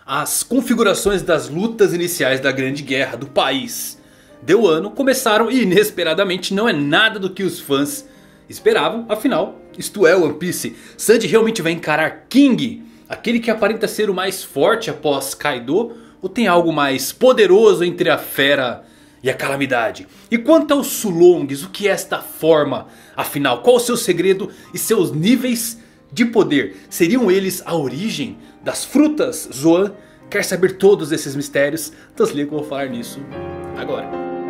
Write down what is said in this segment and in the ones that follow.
As configurações das lutas iniciais da Grande Guerra do país de Wano começaram e inesperadamente não é nada do que os fãs esperavam. Afinal, isto é One Piece. Sanji realmente vai encarar King, aquele que aparenta ser o mais forte após Kaido? Ou tem algo mais poderoso entre a fera e a calamidade? E quanto aos Sulongs, o que é esta forma? Afinal, qual o seu segredo e seus níveis de poder? Seriam eles a origem das frutas Zoan? Quer saber todos esses mistérios? Então se liga que eu vou falar nisso agora.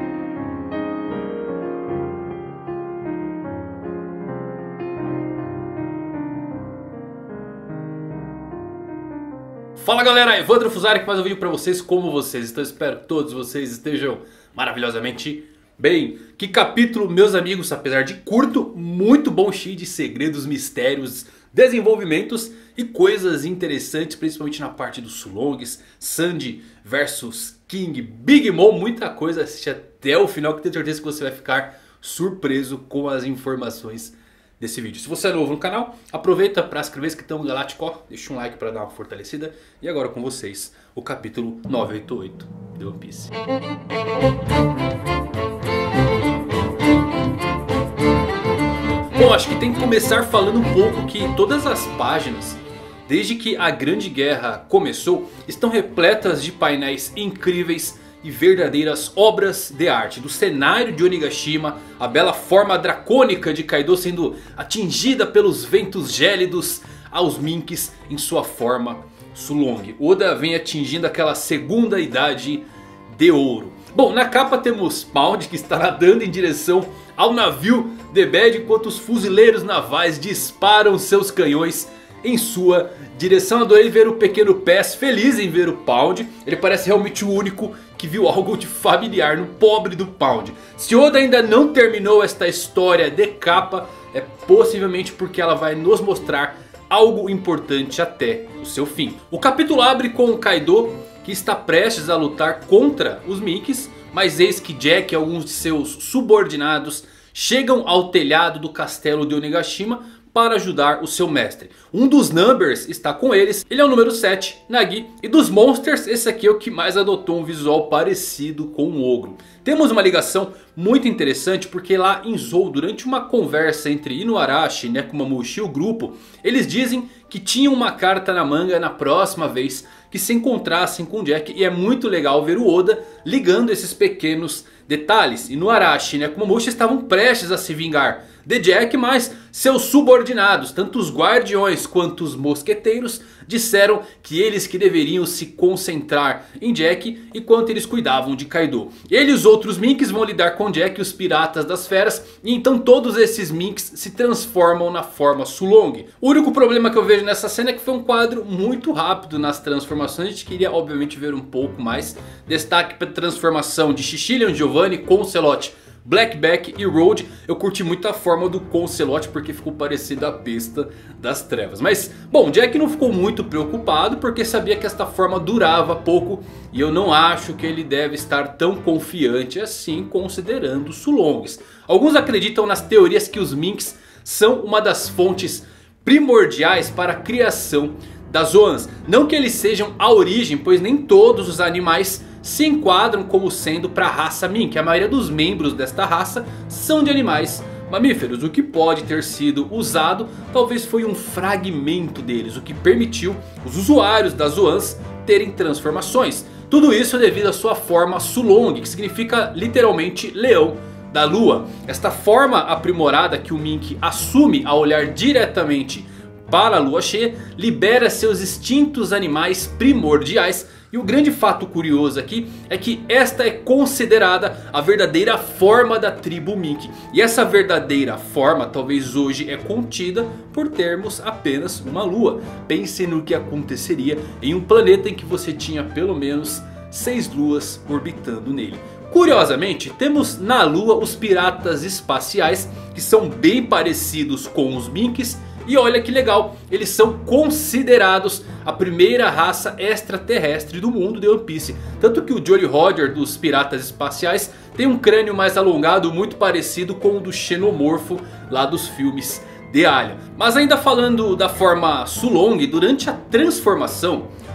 Fala galera, Evandro Fusari aqui mais um vídeo pra vocês. Como vocês estão? Espero que todos vocês estejam maravilhosamente bem. Que capítulo, meus amigos, apesar de curto, muito bom, cheio de segredos, mistérios, desenvolvimentos e coisas interessantes, principalmente na parte dos Sulongs, Sanji versus King, Big Mom, muita coisa. Assiste até o final que tenho certeza que você vai ficar surpreso com as informações desse vídeo. Se você é novo no canal, aproveita para inscrever-se que estão galáctico, deixa um like para dar uma fortalecida. E agora com vocês, o capítulo 988 de One Piece. Bom, acho que tem que começar falando um pouco que todas as páginas, desde que a Grande Guerra começou, estão repletas de painéis incríveis e verdadeiras obras de arte. Do cenário de Onigashima, a bela forma dracônica de Kaido sendo atingida pelos ventos gélidos, aos Minks em sua forma Sulong. Oda vem atingindo aquela segunda idade de ouro. Bom, na capa temos Pound que está nadando em direção ao navio The Bad, enquanto os fuzileiros navais disparam seus canhões em sua direção. Adorei ver o pequeno Pass feliz em ver o Pound. Ele parece realmente o único que viu algo de familiar no pobre do Pound. Se Oda ainda não terminou esta história de capa, é possivelmente porque ela vai nos mostrar algo importante até o seu fim. O capítulo abre com o Kaido que está prestes a lutar contra os Minks, mas eis que Jack e alguns de seus subordinados chegam ao telhado do castelo de Onigashima para ajudar o seu mestre. Um dos Numbers está com eles, ele é o número 7, Nagi. E dos Monsters, esse aqui é o que mais adotou um visual parecido com um ogro. Temos uma ligação muito interessante porque lá em Zou, durante uma conversa entre Inuarashi, Nekomamushi e o grupo, eles dizem que tinham uma carta na manga na próxima vez que se encontrassem com Jack. E é muito legal ver o Oda ligando esses pequenos detalhes. Inuarashi e Nekomamushi estavam prestes a se vingar de Jack, mas seus subordinados, tanto os guardiões quanto os mosqueteiros, disseram que eles que deveriam se concentrar em Jack enquanto eles cuidavam de Kaido. Ele e os outros Minks vão lidar com Jack e os piratas das feras, e então todos esses Minks se transformam na forma Sulong. O único problema que eu vejo nessa cena é que foi um quadro muito rápido nas transformações. A gente queria obviamente ver um pouco mais. Destaque para a transformação de Shishilian, Giovanni, Concelote, Blackback e Road. Eu curti muito a forma do Concelote porque ficou parecida a besta das trevas. Mas bom, Jack não ficou muito preocupado porque sabia que esta forma durava pouco. E eu não acho que ele deve estar tão confiante assim considerando os Sulongs. Alguns acreditam nas teorias que os Minks são uma das fontes primordiais para a criação das Zoans. Não que eles sejam a origem, pois nem todos os animais se enquadram como sendo para a raça Mink. A maioria dos membros desta raça são de animais mamíferos. O que pode ter sido usado talvez foi um fragmento deles, o que permitiu os usuários das Zoans terem transformações. Tudo isso devido à sua forma Sulong, que significa literalmente leão da lua. Esta forma aprimorada que o Mink assume ao olhar diretamente para a lua cheia libera seus instintos animais primordiais. E o grande fato curioso aqui é que esta é considerada a verdadeira forma da tribo Mink. E essa verdadeira forma talvez hoje é contida por termos apenas uma lua. Pense no que aconteceria em um planeta em que você tinha pelo menos 6 luas orbitando nele. Curiosamente, temos na lua os piratas espaciais, que são bem parecidos com os Minks. E olha que legal, eles são considerados a primeira raça extraterrestre do mundo de One Piece. Tanto que o Jolly Roger dos Piratas Espaciais tem um crânio mais alongado, muito parecido com o do Xenomorfo lá dos filmes de Alien. Mas ainda falando da forma Sulong, durante a transformação,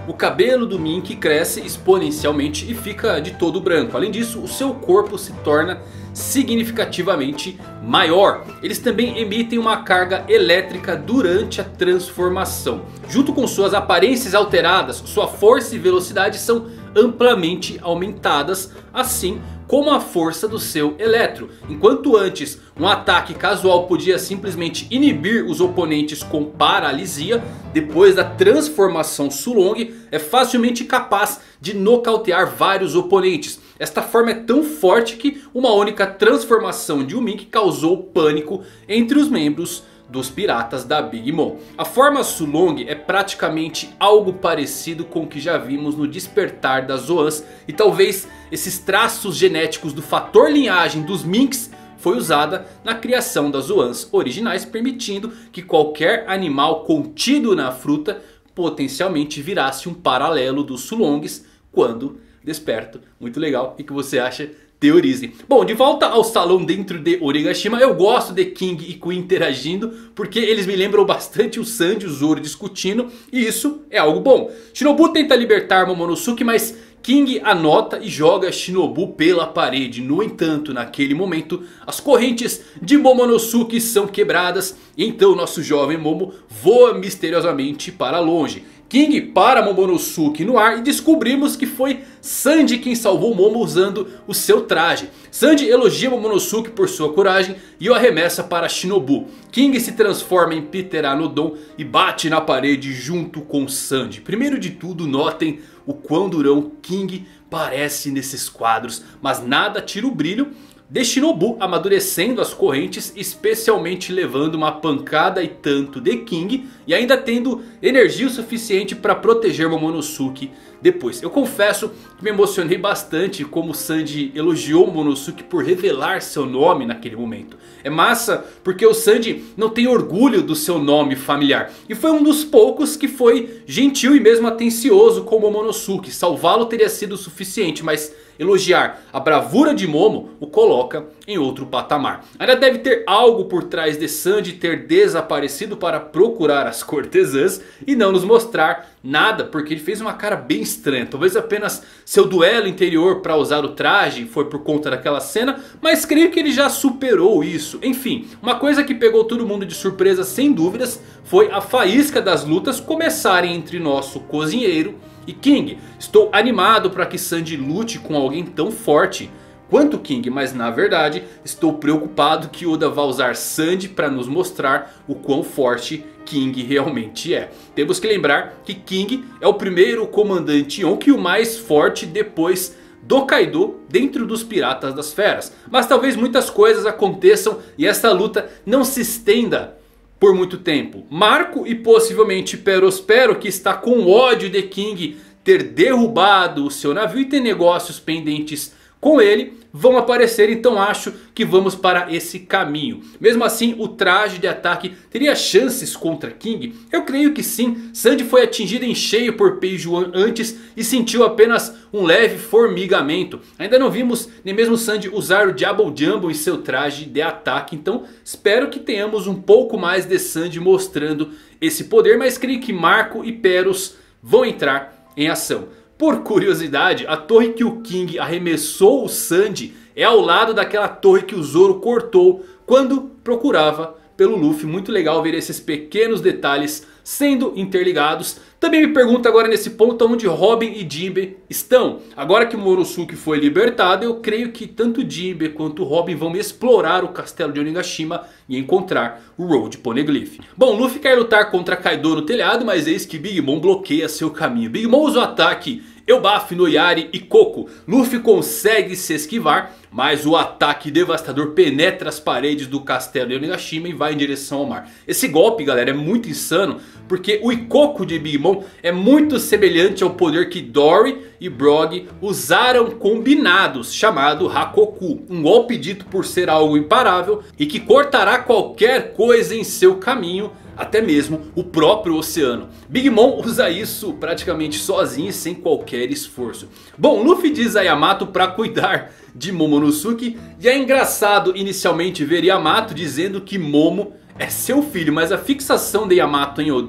o cabelo do Mink cresce exponencialmente e fica de todo branco. Além disso, o seu corpo se torna significativamente maior. Eles também emitem uma carga elétrica durante a transformação. Junto com suas aparências alteradas, sua força e velocidade são amplamente aumentadas, assim como a força do seu Eletro. Enquanto antes um ataque casual podia simplesmente inibir os oponentes com paralisia, depois da transformação Sulong é facilmente capaz de nocautear vários oponentes. Esta forma é tão forte que uma única transformação de um Mink causou pânico entre os membros dos piratas da Big Mom. A forma Sulong é praticamente algo parecido com o que já vimos no despertar das Zoans. E talvez esses traços genéticos do fator linhagem dos Minks foi usada na criação das Zoans originais, permitindo que qualquer animal contido na fruta potencialmente virasse um paralelo dos Sulongs quando desperto. Muito legal. O que você acha? Teorize. Bom, de volta ao salão dentro de Onigashima, eu gosto de King e Queen interagindo, porque eles me lembram bastante o Sanji e o Zoro discutindo, e isso é algo bom. Shinobu tenta libertar Momonosuke, mas King anota e joga Shinobu pela parede. No entanto, naquele momento, as correntes de Momonosuke são quebradas, e então nosso jovem Momo voa misteriosamente para longe. King para Momonosuke no ar e descobrimos que foi Sanji quem salvou Momo usando o seu traje. Sanji elogia Momonosuke por sua coragem e o arremessa para Shinobu. King se transforma em Pteranodon e bate na parede junto com Sanji. Primeiro de tudo, notem o quão durão King parece nesses quadros, mas nada tira o brilho de Shinobu amadurecendo as correntes, especialmente levando uma pancada e tanto de King e ainda tendo energia o suficiente para proteger Momonosuke depois. Eu confesso que me emocionei bastante como Sanji elogiou Momonosuke por revelar seu nome naquele momento. É massa porque o Sanji não tem orgulho do seu nome familiar. E foi um dos poucos que foi gentil e mesmo atencioso com Momonosuke. Salvá-lo teria sido o suficiente, mas elogiar a bravura de Momo o coloca em outro patamar. Ainda deve ter algo por trás de Sanji ter desaparecido para procurar as cortesãs e não nos mostrar nada, porque ele fez uma cara bem estranha. Talvez apenas seu duelo interior para usar o traje foi por conta daquela cena, mas creio que ele já superou isso. Enfim, uma coisa que pegou todo mundo de surpresa sem dúvidas foi a faísca das lutas começarem entre nosso cozinheiro e King. Estou animado para que Sanji lute com alguém tão forte quanto King, mas na verdade estou preocupado que Oda vá usar Sanji para nos mostrar o quão forte King realmente é. Temos que lembrar que King é o primeiro comandante Yonk e o mais forte depois do Kaido dentro dos Piratas das Feras. Mas talvez muitas coisas aconteçam e essa luta não se estenda por muito tempo. Marco e possivelmente Perospero, que está com ódio de King ter derrubado o seu navio e ter negócios pendentes com ele, vão aparecer. Então acho que vamos para esse caminho. Mesmo assim, o traje de ataque teria chances contra King? Eu creio que sim. Sanji foi atingido em cheio por Peijuan antes e sentiu apenas um leve formigamento. Ainda não vimos nem mesmo Sanji usar o Double Jumbo em seu traje de ataque. Então espero que tenhamos um pouco mais de Sanji mostrando esse poder. Mas creio que Marco e Peros vão entrar em ação. Por curiosidade, a torre que o King arremessou o Sanji é ao lado daquela torre que o Zoro cortou quando procurava pelo Luffy. Muito legal ver esses pequenos detalhes sendo interligados. Também me pergunto agora nesse ponto onde Robin e Jinbe estão. Agora que o Momonosuke foi libertado, eu creio que tanto Jinbe quanto Robin vão explorar o castelo de Onigashima e encontrar o Road Poneglyph. Bom, Luffy quer lutar contra Kaido no telhado, mas eis que Big Mom bloqueia seu caminho. Big Mom usa o ataque Elbaf no Yari e Koko. Luffy consegue se esquivar, mas o ataque devastador penetra as paredes do castelo de Onigashima e vai em direção ao mar. Esse golpe, galera, é muito insano, porque o Ikkoku de Big Mom é muito semelhante ao poder que Dory e Brog usaram combinados, chamado Hakoku. Um golpe dito por ser algo imparável e que cortará qualquer coisa em seu caminho, até mesmo o próprio oceano. Big Mom usa isso praticamente sozinho e sem qualquer esforço. Bom, Luffy diz a Yamato para cuidar de Momonosuke. E é engraçado inicialmente ver Yamato dizendo que Momo é seu filho, mas a fixação de Yamato em Oden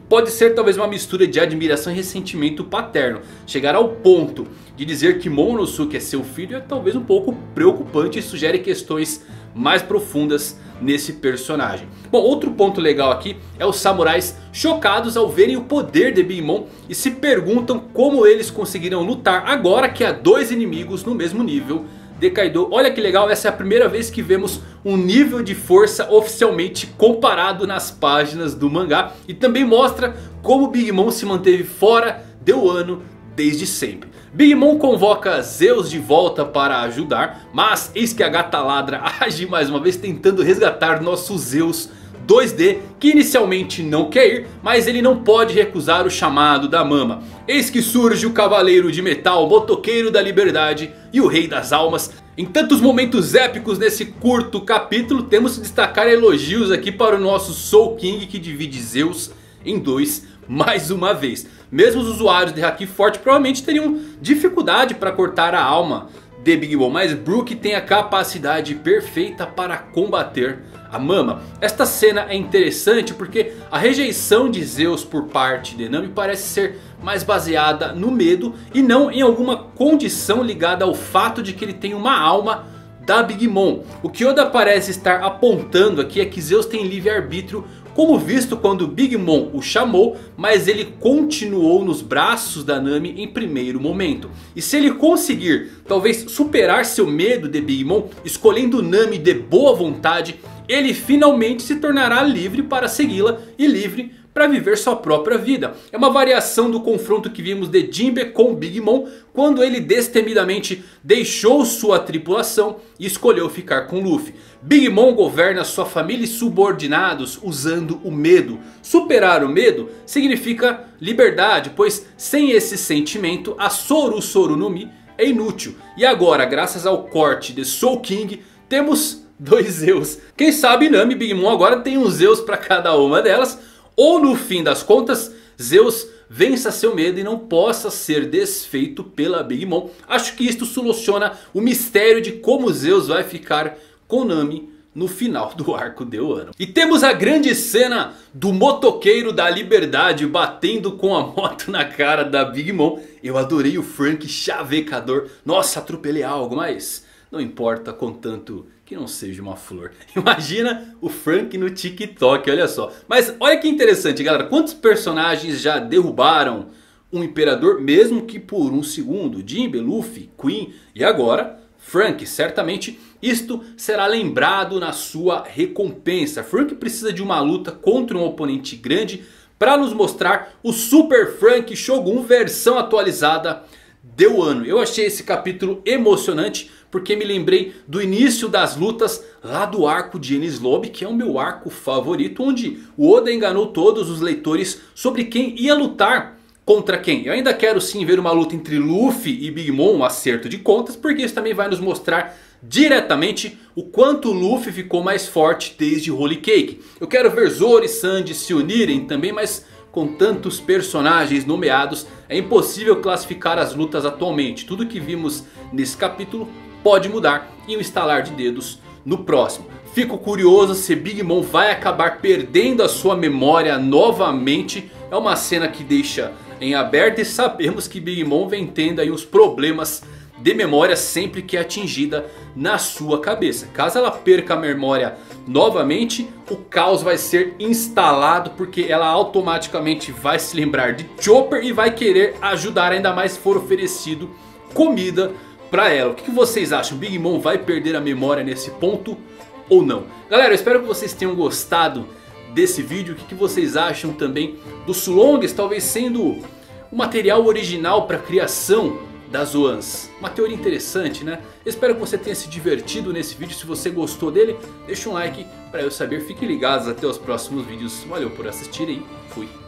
pode ser talvez uma mistura de admiração e ressentimento paterno. Chegar ao ponto de dizer que Momonosuke é seu filho é talvez um pouco preocupante e sugere questões mais profundas nesse personagem. Bom, outro ponto legal aqui é os samurais chocados ao verem o poder de Big Mom e se perguntam como eles conseguirão lutar agora que há dois inimigos no mesmo nível de Kaido. Olha que legal, essa é a primeira vez que vemos um nível de força oficialmente comparado nas páginas do mangá. E também mostra como Big Mom se manteve fora de Wano desde sempre. Big Mom convoca Zeus de volta para ajudar, mas eis que a gata ladra age mais uma vez tentando resgatar nosso Zeus 2D, que inicialmente não quer ir, mas ele não pode recusar o chamado da Mama. Eis que surge o Cavaleiro de Metal, o Motoqueiro da Liberdade e o Rei das Almas. Em tantos momentos épicos nesse curto capítulo, temos que destacar elogios aqui para o nosso Soul King, que divide Zeus em dois mais uma vez. Mesmo os usuários de Haki forte provavelmente teriam dificuldade para cortar a alma de Big Mom, mas Brook tem a capacidade perfeita para combater a Mama. Esta cena é interessante porque a rejeição de Zeus por parte de Nami parece ser mais baseada no medo e não em alguma condição ligada ao fato de que ele tem uma alma da Big Mom. O que Oda parece estar apontando aqui é que Zeus tem livre-arbítrio, como visto quando Big Mom o chamou, mas ele continuou nos braços da Nami em primeiro momento. E se ele conseguir talvez superar seu medo de Big Mom, escolhendo Nami de boa vontade, ele finalmente se tornará livre para segui-la e livre para viver sua própria vida. É uma variação do confronto que vimos de Jinbe com Big Mom, quando ele destemidamente deixou sua tripulação e escolheu ficar com Luffy. Big Mom governa sua família e subordinados usando o medo. Superar o medo significa liberdade, pois sem esse sentimento a Soru Soru no Mi é inútil. E agora, graças ao corte de Soul King, temos dois Zeus. Quem sabe Nami e Big Mom agora tem um Zeus para cada uma delas, ou no fim das contas Zeus vença seu medo e não possa ser desfeito pela Big Mom. Acho que isto soluciona o mistério de como Zeus vai ficar com Nami no final do arco de Wano. E temos a grande cena do Motoqueiro da Liberdade batendo com a moto na cara da Big Mom. Eu adorei o Frank chavecador. Nossa, atropelei algo, mas não importa, contanto que não seja uma flor. Imagina o Frank no TikTok, olha só. Mas olha que interessante, galera. Quantos personagens já derrubaram um imperador, mesmo que por um segundo? Jinbe, Luffy, Queen e agora Frank. Certamente isto será lembrado na sua recompensa. Frank precisa de uma luta contra um oponente grande para nos mostrar o Super Frank Shogun versão atualizada de Wano. Eu achei esse capítulo emocionante porque me lembrei do início das lutas lá do arco de Enies Lobby, que é o meu arco favorito, onde o Oda enganou todos os leitores sobre quem ia lutar contra quem. Eu ainda quero sim ver uma luta entre Luffy e Big Mom, um acerto de contas, porque isso também vai nos mostrar diretamente o quanto o Luffy ficou mais forte desde Holy Cake. Eu quero ver Zoro e Sanji se unirem também, mas com tantos personagens nomeados é impossível classificar as lutas atualmente. Tudo que vimos nesse capítulo pode mudar em um estalar de dedos no próximo. Fico curioso se Big Mom vai acabar perdendo a sua memória novamente. É uma cena que deixa em aberto e sabemos que Big Mom vem tendo aí os problemas de memória sempre que é atingida na sua cabeça. Caso ela perca a memória novamente, o caos vai ser instalado, porque ela automaticamente vai se lembrar de Chopper e vai querer ajudar, ainda mais se for oferecido comida para ela. O que vocês acham? Big Mom vai perder a memória nesse ponto ou não? Galera, eu espero que vocês tenham gostado desse vídeo. O que vocês acham também dos Sulongs talvez sendo o material original para a criação das Oans? Uma teoria interessante, né? Espero que você tenha se divertido nesse vídeo. Se você gostou dele, deixa um like para eu saber. Fiquem ligados até os próximos vídeos. Valeu por assistirem. Fui.